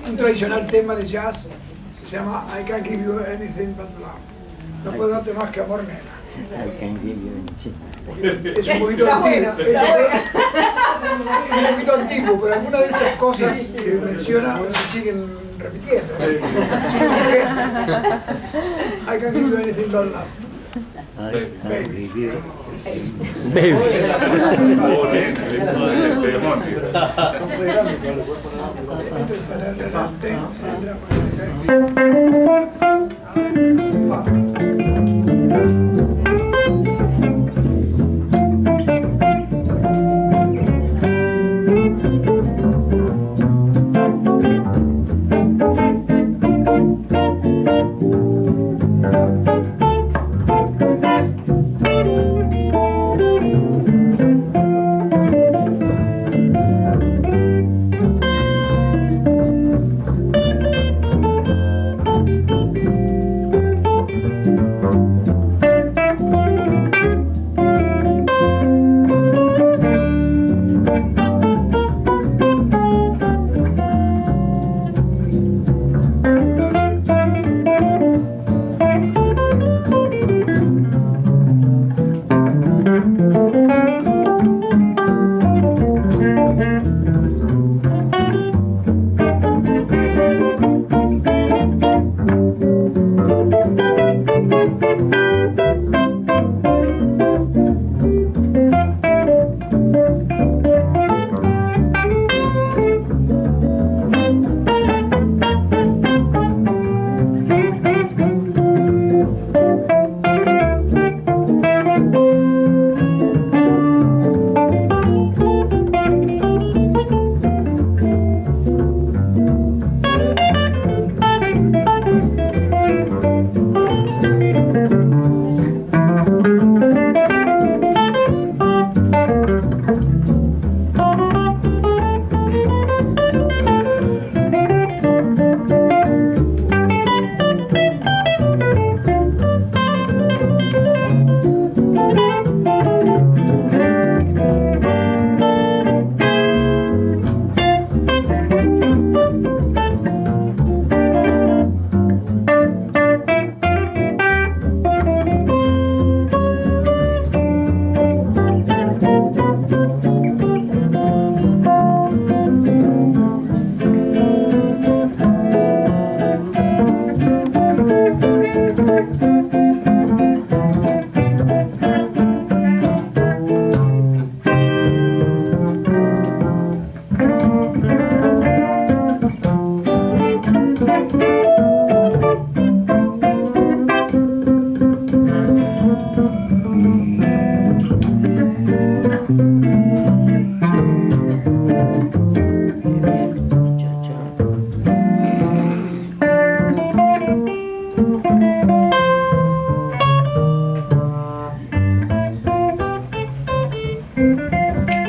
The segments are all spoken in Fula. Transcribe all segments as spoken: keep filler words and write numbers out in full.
un tradicional tema de jazz que se llama I Can't Give You Anything But Love. No puedo darte más que amor, nena. I can't give you anything. Es un poquito antiguo, es, es un poquito antiguo, pero algunas de esas cosas que menciona se siguen repitiendo. Así que, I can't give you anything but love. I can't give you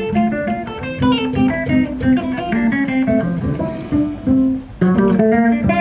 Thank you.